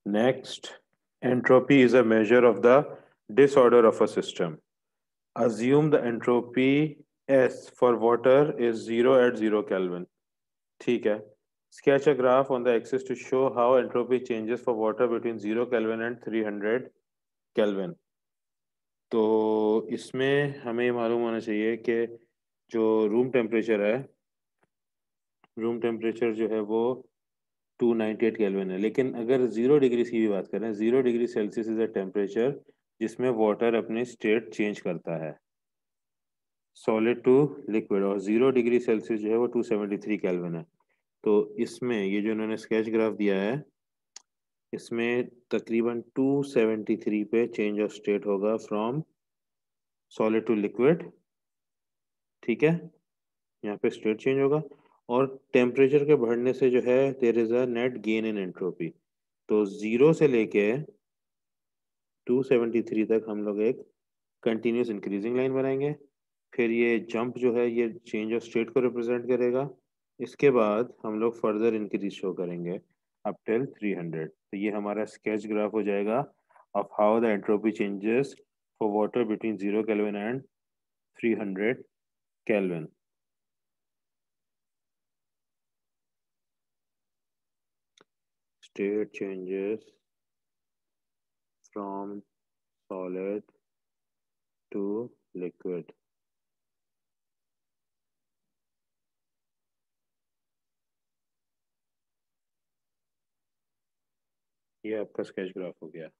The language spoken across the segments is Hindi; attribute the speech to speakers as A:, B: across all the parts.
A: Next, entropy is a measure of the disorder of a system. Assume the entropy S for water is 0 at 0 Kelvin. ठीक है. Sketch a graph on the axis to show how entropy changes for water between 0 Kelvin and 300 Kelvin. तो इसमें हमें मालूम होना चाहिए कि जो रूम टेम्परेचर जो है वो 298 केल्विन है. लेकिन अगर 0 डिग्री की भी बात करें, 0 degree Celsius is a temperature जिसमें वाटर अपनी स्टेट चेंज करता है सॉलिड टू लिक्विड, और 0 डिग्री सेल्सियस जो है वो 273 केल्विन है. तो इसमें ये जो इन्होंने स्केच ग्राफ दिया है, इसमें तकरीबन 273 पे चेंज ऑफ स्टेट होगा फ्रॉम सॉलिड टू लिक्विड. ठीक है, यहाँ पे स्टेट चेंज होगा. और टेम्परेचर के बढ़ने से जो है there is a net gain in entropy. तो 0 से लेके 273 तक हम लोग एक कंटिन्यूस इंक्रीजिंग लाइन बनाएंगे. फिर ये जंप जो है ये चेंज ऑफ स्टेट को रिप्रेजेंट करेगा. इसके बाद हम लोग फर्दर इंक्रीज शो करेंगे अप टिल 300. तो ये हमारा स्केच ग्राफ हो जाएगा of how the entropy changes for water between 0 kelvin and 300 kelvin. State changes from solid to liquid. ये आपका स्केच ग्राफ हो गया.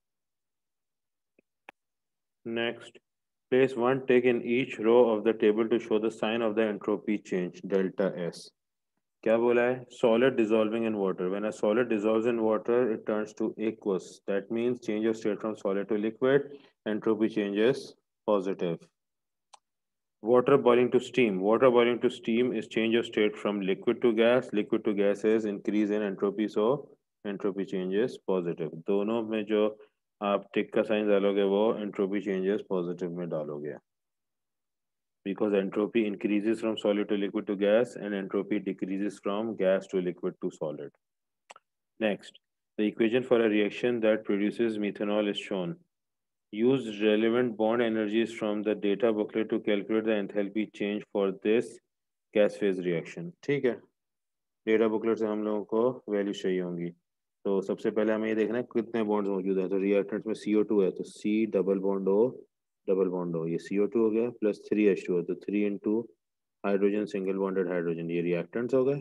A: Next, place one tick in each row of the table to show the sign of the entropy change delta S. क्या बोला है? Solid dissolving in water. When a solid dissolves in water, it turns to aqueous. That means change of state from solid to liquid. Entropy changes positive. Water boiling to steam. Water boiling to steam is change of state from liquid to gas. Liquid to gas is increase in entropy, so entropy changes positive. दोनों में जो आप टिक का साइन डालोगे वो entropy changes positive में डालोगे. Because entropy increases from solid to liquid to gas and entropy decreases from gas to liquid to solid. Next, the equation for a reaction that produces methanol is shown. Use relevant bond energies from the data booklet to calculate the enthalpy change for this gas phase reaction. ठीक है, डेटा बुकलेट से हम लोगों को वैल्यू चाहिए होंगी. तो सबसे पहले हमें ये देखना है कितने बॉन्ड्स मौजूद है. तो रिएक्टेंट में CO2 है तो C double bond O double bond O, ये CO2 हो गया, प्लस 3H2 है तो 3 into hydrogen single bonded hydrogen, ये रिएक्टेंट्स हो गए.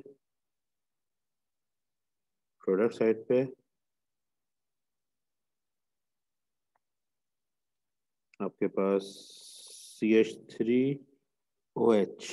A: प्रोडक्ट साइड पे आपके पास CH3OH,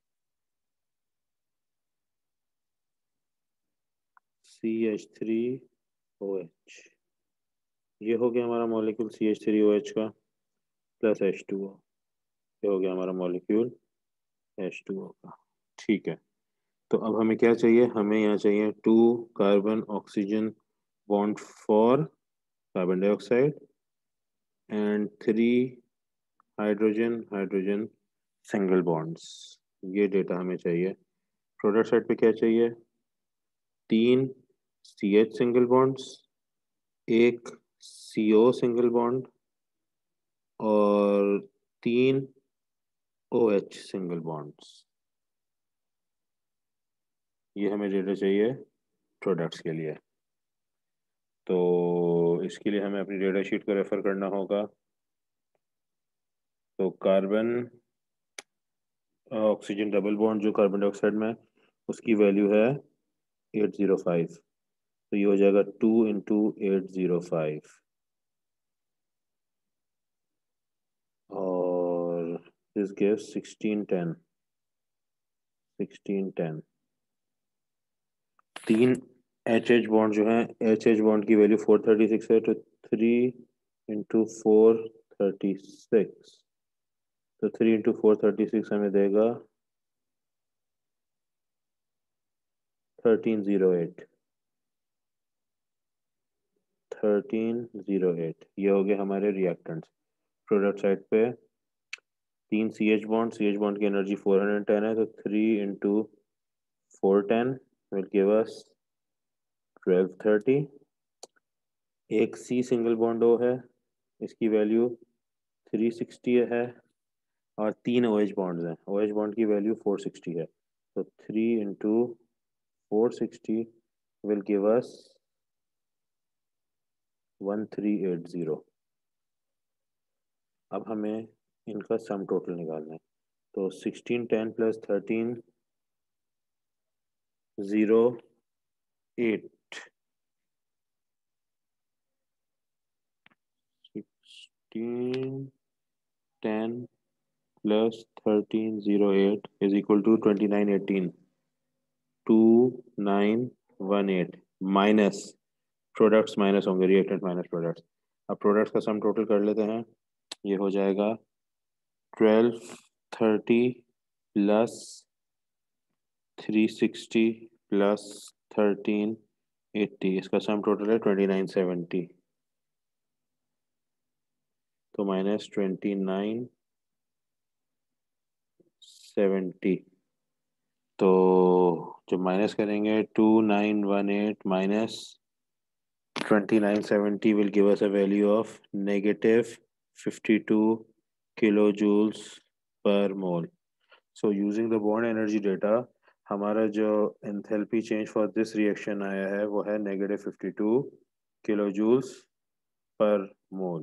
A: CH3OH, ये हो गया हमारा मॉलिक्यूल CH3OH का, प्लस H2O, ये हो गया हमारा मॉलिक्यूल H2O का. ठीक है, तो अब हमें क्या चाहिए? हमें यहाँ चाहिए 2 carbon oxygen bond for carbon dioxide and 3 hydrogen hydrogen single bonds. ये डेटा हमें चाहिए. प्रोडक्ट साइड पे क्या चाहिए? 3 CH सिंगल बॉन्ड्स, एक CO सिंगल बॉन्ड और 3 OH सिंगल बॉन्ड्स. ये हमें डेटा चाहिए प्रोडक्ट्स के लिए. तो इसके लिए हमें अपनी डेटा शीट को रेफर करना होगा. तो कार्बन ऑक्सीजन डबल बॉन्ड जो कार्बन डाइऑक्साइड में, उसकी वैल्यू है 805. तो ये हो जाएगा 2 इंटू 805 और दिस गिव्स 1610. 1610. 3 HH बॉन्ड जो है, HH बॉन्ड की वैल्यू 436 है तो 3 इंटू 436, तो 3 इंटू 436 हमें देगा 1308. 1308 ये हो गए हमारे रिएक्टेंट्स. प्रोडक्ट साइड पे 3 सी एच बॉन्ड की एनर्जी 410 है तो 3 इंटू 410 विल गिव अस 1230. एक सी सिंगल बॉन्ड ओ है, इसकी वैल्यू 360 है, और तीन ओ एच बॉन्ड्स हैं, ओ एच बॉन्ड की वैल्यू 460 है। तो 3 into 460 विल गिव अस 1380। अब हमें इनका सम टोटल निकालना है। तो 1610 plus 1308, 1610 plus 1308 is equal to 2918, 2918 minus products minus होंगे, रिएक्टेंट माइनस प्रोडक्ट्स। अब प्रोडक्ट्स का सम टोटल कर लेते हैं। ये हो जाएगा 1230 प्लस 360 प्लस 1380, इसका सम टोटल है 2970। तो माइनस 2970, तो जब माइनस करेंगे 2918 minus 2970 will give us a value of -52 kilojoules per mole. So using the bond energy data, हमारा जो enthalpy change for this reaction आया है वो है -52 kilojoules per mole.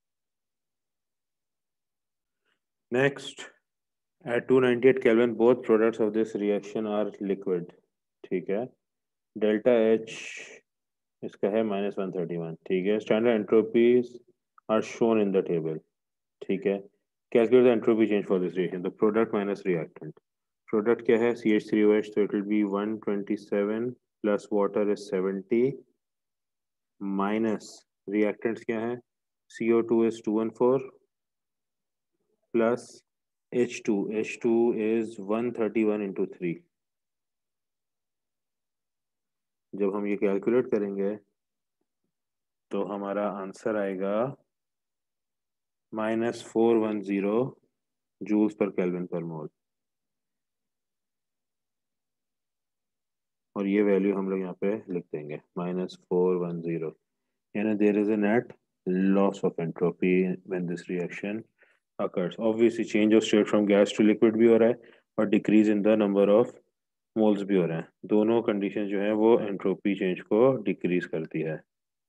A: Next, at 298 Kelvin, both products of this reaction are liquid. ठीक है, डेल्टा H इसका है -131। ठीक है, standard entropies are shown in the table. ठीक है, calculate the entropy change for this reaction, the product minus reactant. Product क्या है, CH3OH, तो it will be 127 plus water is 70 minus reactants क्या है, CO2 is 214 plus H2 is 131 into 3। जब हम ये कैलकुलेट करेंगे तो हमारा आंसर आएगा -410 joules per kelvin per mole. और ये वैल्यू हम लोग यहाँ पे लिख देंगे -410, यानी there is a net loss of entropy when this reaction occurs. Obviously change of state from gas to liquid भी हो रहा है और decrease in the number of moles भी हो रहा है। दोनों कंडीशन जो है वो एंट्रोपी चेंज को डिक्रीज करती है।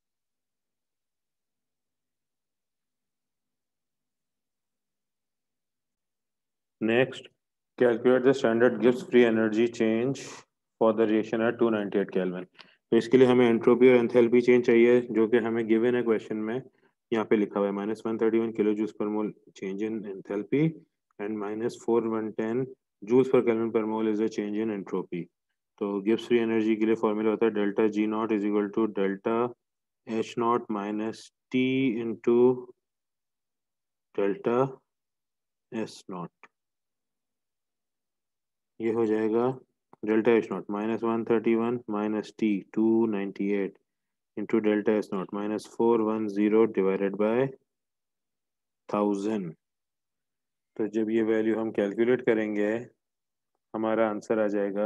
A: Next, calculate the standard Gibbs free energy change for the reaction at 298 kelvin. तो इसके लिए हमें एंट्रोपी और एंथैल्पी चेंज चाहिए, जो कि हमें गिवन है क्वेश्चन में। यहाँ पे लिखा हुआ है -131 kilo joules per mole change in enthalpy and -4110 joules per kelvin per mole is a change in entropy. तो गिब्स फ्री एनर्जी के लिए फॉर्मूला होता है delta G not is equal to delta H not minus T into delta S not. ये हो जाएगा delta H not -131 minus T 298 into delta S not -410 divided by 1000। तो जब ये वैल्यू हम कैलकुलेट करेंगे हमारा आंसर आ जाएगा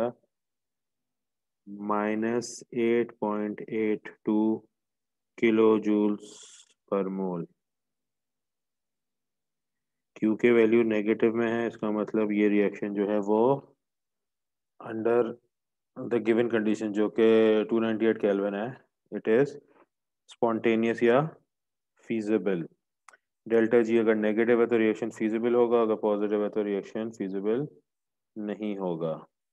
A: -8.82 किलो जूल्स पर मोल। क्यू के वैल्यू नेगेटिव में है, इसका मतलब ये रिएक्शन जो है वो अंडर द गिवन कंडीशन जो कि 298 केल्विन है, इट इज स्पॉन्टेनियस या फीजिबल। डेल्टा जी अगर नेगेटिव है तो रिएक्शन फीजिबल होगा, अगर पॉजिटिव है तो रिएक्शन फीजिबल नहीं होगा।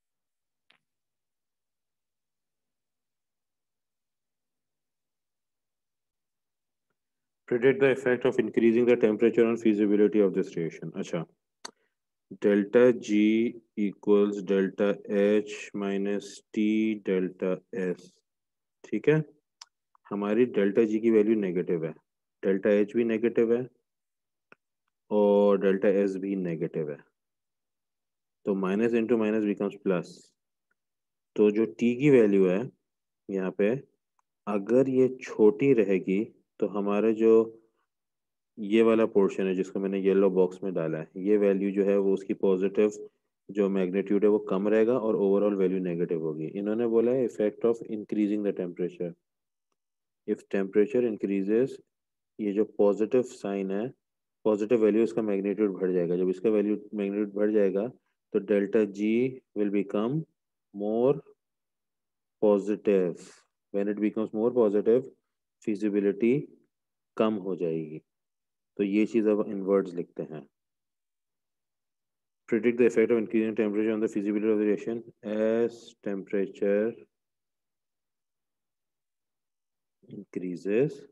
A: Predict the effect of increasing the temperature on feasibility of this reaction. अच्छा, delta G equals delta H minus T delta S. ठीक है, हमारी डेल्टा जी की वैल्यू नेगेटिव है, डेल्टा एच भी नेगेटिव है और डेल्टा एस भी नेगेटिव है, तो minus into minus becomes plus. तो जो टी की वैल्यू है यहाँ पे, अगर ये छोटी रहेगी तो हमारा जो ये वाला पोर्शन है जिसको मैंने येलो बॉक्स में डाला है, ये वैल्यू जो है वो उसकी पॉजिटिव जो मैग्नीट्यूड है वो कम रहेगा और ओवरऑल वैल्यू नेगेटिव होगी। इन्होंने बोला है effect of increasing the temperature. If temperature increases, ये जो पॉजिटिव साइन है, पॉजिटिव वैल्यू इसका मैग्नीट्यूड बढ़ जाएगा। जब इसका वैल्यू मैग्नीट्यूड बढ़ जाएगा तो delta G will become more positive. When it becomes more positive, feasibility कम हो जाएगी। तो ये चीज़ अब इन वर्ड्स लिखते हैं। Predict the effect of increasing temperature on the feasibility of the reaction. As temperature increases,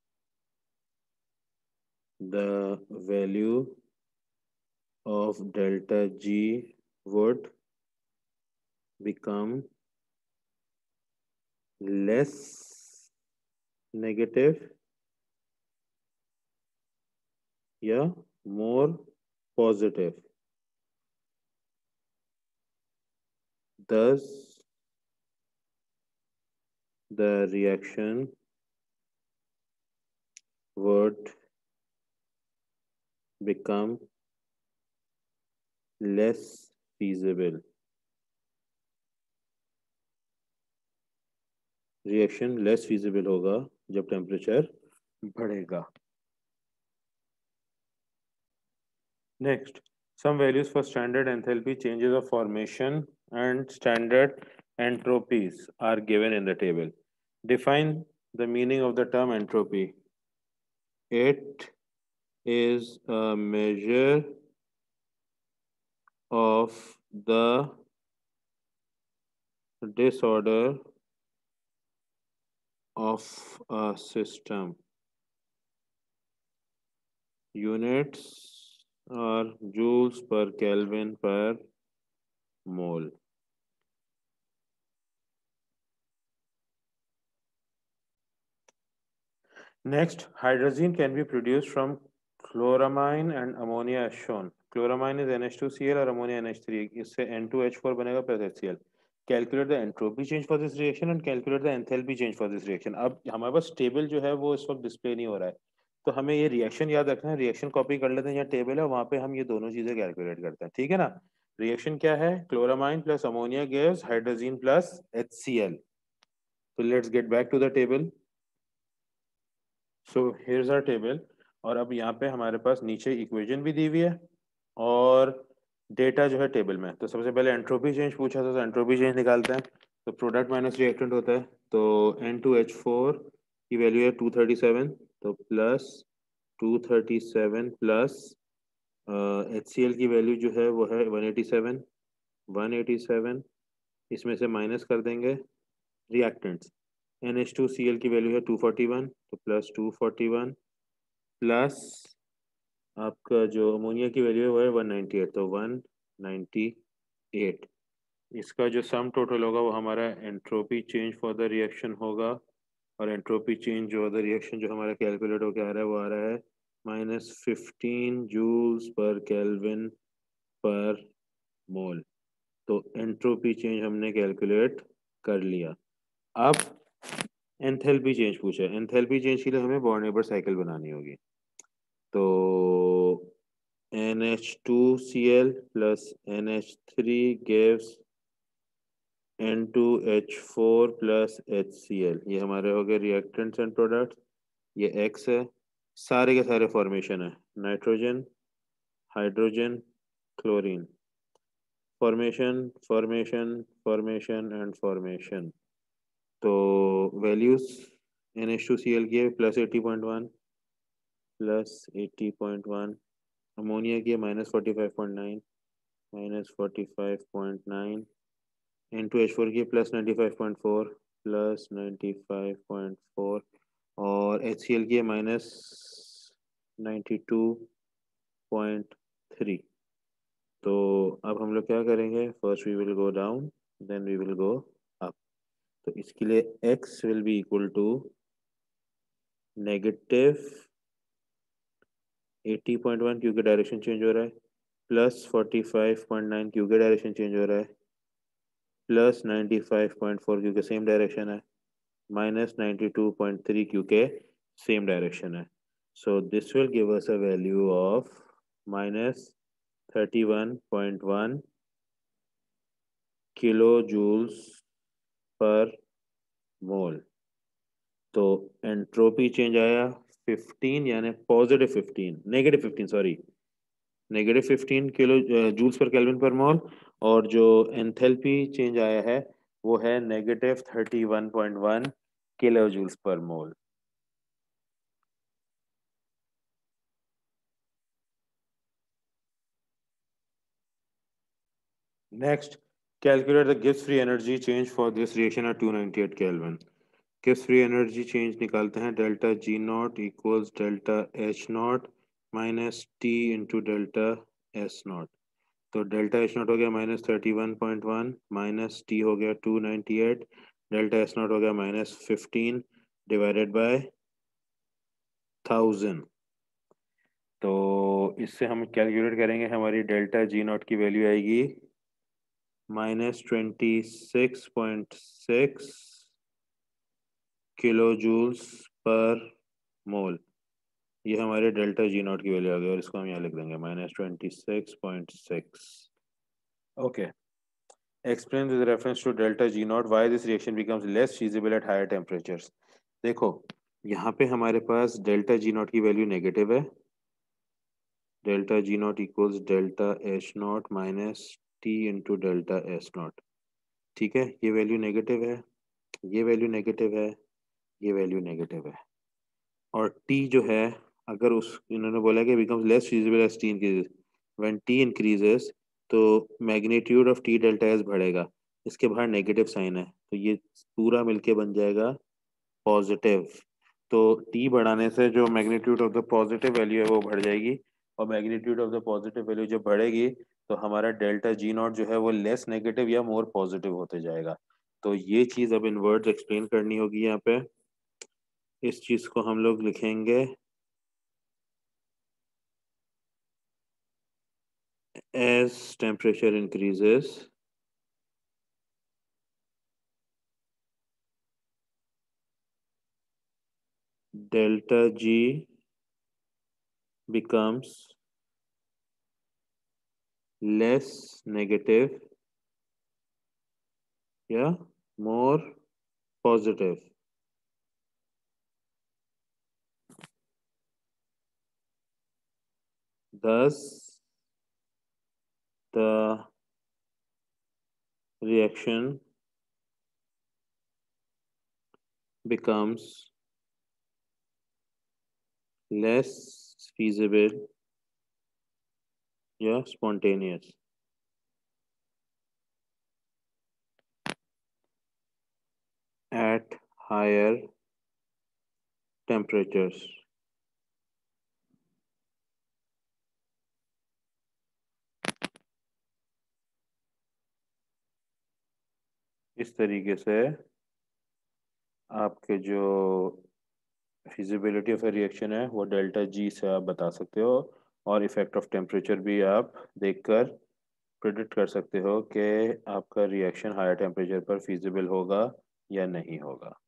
A: the value of delta G would become less negative या more positive. Thus, the reaction would become less feasible. Reaction less feasible होगा जब टेम्परेचर बढ़ेगा। Next, some values for standard enthalpy changes of formation and standard entropies are given in the table. Define the meaning of the term entropy. It is a measure of the disorder of a system. Units are joules per Kelvin per mole. Next, hydrogen can be produced from chloramine and ammonia as shown. Chloramine is NH2Cl और ammonia NH3. इससे N2H4 बनेगा plus HCl. Calculate the entropy change for this reaction and calculate the enthalpy change for this reaction. अब हमारे पास टेबल जो है वो इस वक्त डिस्प्ले नहीं हो रहा है, तो हमें ये रिएक्शन याद रखना है। रिएक्शन कॉपी कर लेते हैं, यहाँ टेबल है, वहाँ पे हम ये दोनों चीजें कैलकुलेट करते हैं, ठीक है ना। रिएक्शन क्या है? Chloramine plus ammonia gives hydrogen plus HCl. So let's get back to the table. So here's our table. और अब यहाँ पे हमारे पास नीचे इक्वेशन भी दी हुई है और डेटा जो है टेबल में। तो सबसे पहले एंट्रोपी चेंज पूछा था, तो एंट्रोपी चेंज निकालते हैं। तो प्रोडक्ट माइनस रिएक्टेंट होता है, तो N2H4 की वैल्यू है 237, तो प्लस 237 प्लस HCl की वैल्यू जो है वो है 187। 187 इसमें से माइनस कर देंगे रिएक्टेंट्स। NH2Cl की वैल्यू है 241, तो प्लस 241 प्लस आपका जो अमोनिया की वैल्यू है वो है 198, तो 198। इसका जो सम टोटल होगा वो हमारा entropy change for the reaction होगा। और एंट्रोपी चेंज जो द रिएक्शन जो हमारा कैलकुलेट होकर आ रहा है वो आ रहा है -15 joules per kelvin per mole. तो एंट्रोपी चेंज हमने कैलकुलेट कर लिया। अब एंथैल्पी चेंज पूछा है। एंथैल्पी चेंज के लिए हमें बॉर्न नेबर साइकिल बनानी होगी। तो NH2Cl plus NH3 gives N2H4 plus HCl। ये हमारे हो गए रिएक्टेंट्स एंड प्रोडक्ट्स। ये X है, सारे के सारे फॉर्मेशन है, nitrogen, hydrogen, chlorine. Formation formation formation and formation. तो वैल्यूज NH2Cl की है +80.1, +80.1। अमोनिया की है -45.9, -45.9। N2H4 की +95.4, +95.4। और HCl की है -92.3। तो अब हम लोग क्या करेंगे? First we will go down, then we will go up. तो इसके लिए x will be equal to -80.1 क्योंकि डायरेक्शन चेंज हो रहा है, +45.9 क्योंकि डायरेक्शन चेंज हो रहा है, +95.4 क्योंकि सेम डायरेक्शन है, -92.3 क्योंकि सेम डायरेक्शन है। So this will give us a value of -31.1 kilo joules per mole. तो एंट्रोपी चेंज आया 15, यानी +15, -15 sorry, -15 kilo joules per kelvin per mole. और जो एंथैल्पी चेंज आया है वो है -31.1 kilo joules per mole. Next, calculate the Gibbs free energy change for this reaction at 298 kelvin. Gibbs free energy change निकालते हैं, delta G not equals delta H not minus T into delta S not. तो डेल्टा एच नॉट हो गया -31.1, माइनस टी हो गया 298, डेल्टा एस नॉट हो गया -15 डिवाइडेड बाय 1000। तो इससे हम कैलकुलेट करेंगे, हमारी डेल्टा जी नॉट की वैल्यू आएगी -26.6 किलो जूल्स पर मोल। ये हमारे डेल्टा जी नॉट की वैल्यू आ गई, और इसको हम यहाँ लिख देंगे -26.6। Okay, explain with reference to delta G naught why this reaction becomes less feasible at higher temperatures। देखो, यहाँ पे हमारे पास डेल्टा जी नॉट की वैल्यू नेगेटिव है, delta G not equals delta H not minus T into delta S not. ठीक है, ये वैल्यू नेगेटिव है, ये वैल्यू नेगेटिव है, ये वैल्यू नेगेटिव है। और टी जो है, अगर उस इन्होंने बोला कि becomes less feasible as T increases, when T increases तो magnitude of T delta S बढ़ेगा। इसके बाहर नेगेटिव साइन है, तो ये पूरा मिलके बन जाएगा पॉजिटिव। तो टी बढ़ाने से जो magnitude of the positive value है वो बढ़ जाएगी, और magnitude of the positive value जब बढ़ेगी तो हमारा डेल्टा जी नॉट जो है वो लेस नेगेटिव या मोर पॉजिटिव होते जाएगा। तो ये चीज़ अब इन वर्ड्स एक्सप्लेन करनी होगी यहाँ पे। इस चीज़ को हम लोग लिखेंगे as temperature increases, delta G becomes less negative या more positive। Thus, the reaction becomes less feasible या spontaneous at higher temperatures। इस तरीके से आपके जो फिजिबिलिटी ऑफ ए रिएक्शन है वो डेल्टा जी से आप बता सकते हो, और इफेक्ट ऑफ टेम्परेचर भी आप देखकर प्रिडिक्ट कर सकते हो कि आपका रिएक्शन हायर टेम्परेचर पर फिजिबल होगा या नहीं होगा।